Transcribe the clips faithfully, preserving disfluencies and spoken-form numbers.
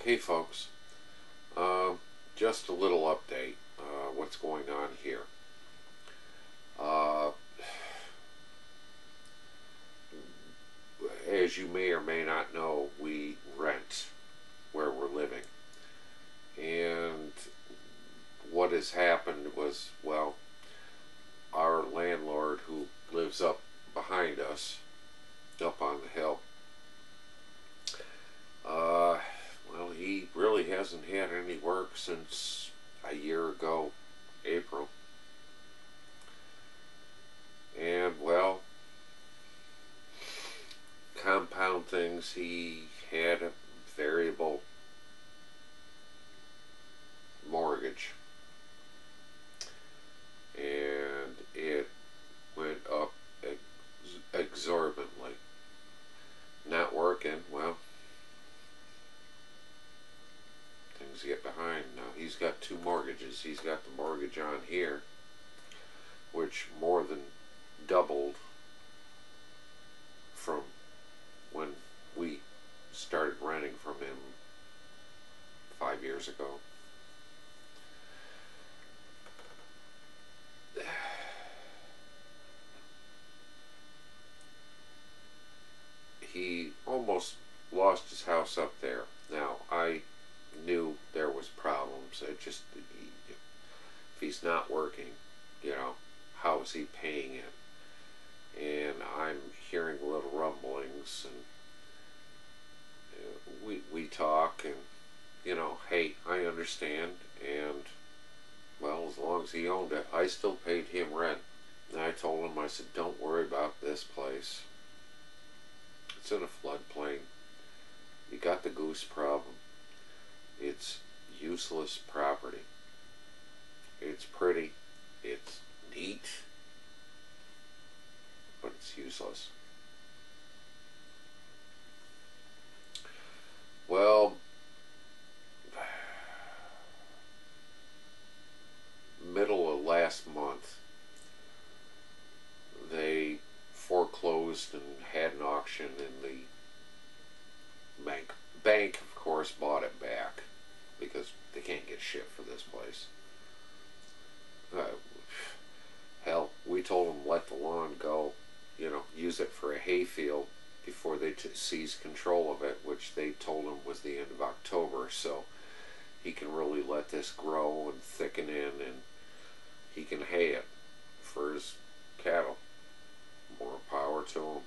Hey folks, uh, just a little update. Uh, what's going on here? Uh, as you may or may not know, we rent where we're living. And what has happened was, well, our landlord who lives up behind us, up on the hill, uh, well, he really hasn't had any work since a year ago, April. And, well, compound things, he had a variable mortgage, and it went up ex exorbitantly. Not working, well, things get behind. Now he's got two mortgages. He's got the mortgage on here, which more than doubled from when we started renting from him five years ago. He almost lost his house up there. Now, I knew there was problems. I just, he, if he's not working, you know, how is he paying it? And I'm hearing little rumblings, and uh, we we talk, and you know, hey, I understand, and well, as long as he owned it, I still paid him rent. And I told him, I said, don't worry about this place. It's in a floodplain. You got the goose problem. It's useless property. It's pretty. It's neat. But it's useless. Well, middle of last month, they foreclosed and had an auction, and the bank, bank of course, bought it back because they can't get shit for this place. Uh, hell, we told them let the lawn go, you know, use it for a hayfield before they t seized control of it, which they told him was the end of October, so he can really let this grow and thicken in, and he can hay it for his cattle. More power to him.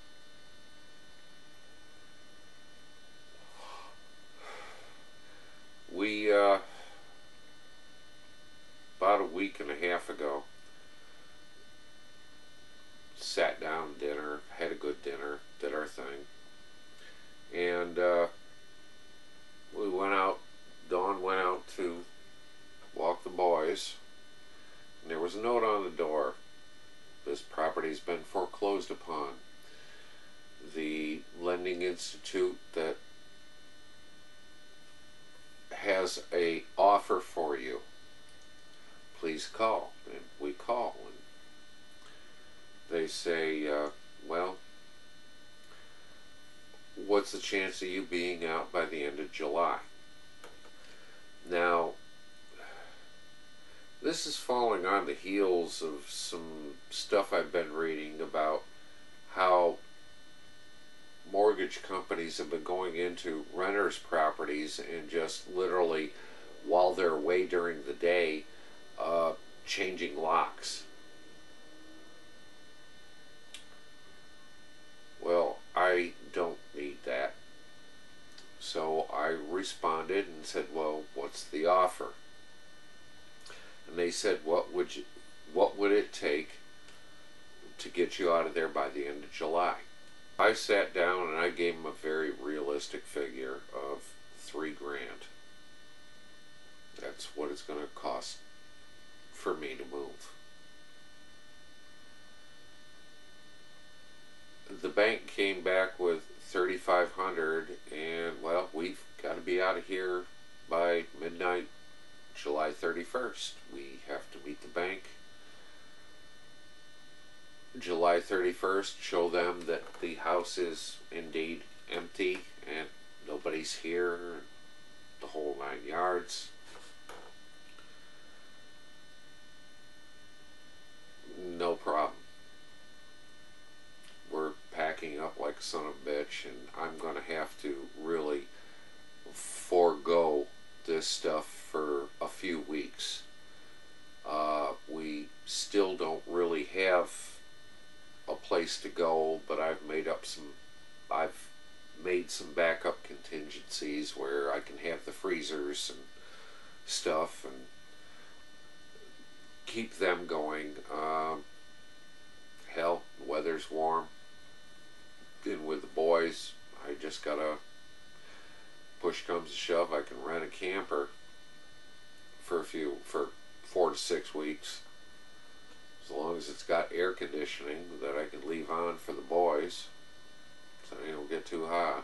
We, uh, about a week and a half ago, sat down to dinner, had a good dinner, did our thing, and uh, we went out, Dawn went out to walk the boys, and there was a note on the door. This property's been foreclosed upon. The lending institute that has a offer for you, please call. And we call, and they say, uh, well, what's the chance of you being out by the end of July? Now, this is falling on the heels of some stuff I've been reading about how mortgage companies have been going into renters' properties and just literally, while they're away during the day, uh, changing locks. Well, I don't need that. So I responded and said, well, what's the offer? And they said, what would you, what would it take to get you out of there by the end of July? I sat down and I gave them a very realistic figure of three grand. That's what it's going to cost for me to move. The bank came back with thirty-five hundred, and well, we've got to be out of here by midnight July thirty-first. We have to meet the bank July thirty-first, show them that the house is indeed empty and nobody's here. nine yards. No problem. We're packing up like a son of a bitch, and I'm going to have to really forego this stuff for a few weeks. Uh, we still don't really have a place to go, but I've made up some, I've made some backup contingencies where I can have the freezers and stuff and keep them going. Um, hell, the weather's warm. And with the boys, I just gotta, push comes to shove, I can rent a camper for a few, for four to six weeks. As long as it's got air conditioning that I can leave on for the boys so they don't get too hot.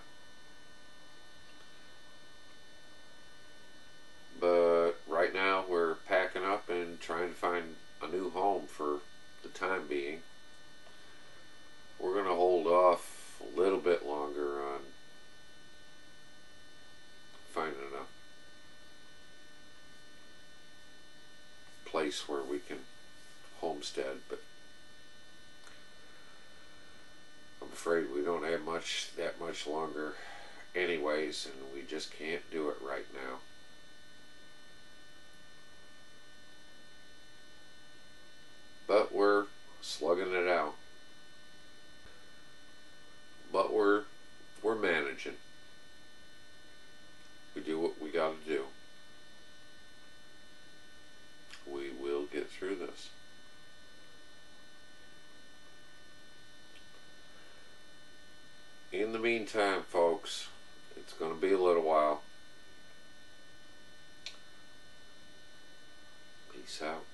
But right now we're packing up and trying to find a new home for the time being. We're going to hold off a little bit longer on finding a place where we can homestead, but I'm afraid we don't have much that much longer anyways, and we just can't do it right now. But we're slugging it out. But we're we're managing. We do what we got to do. We will get through this. In the meantime, folks, it's going to be a little while. Peace out.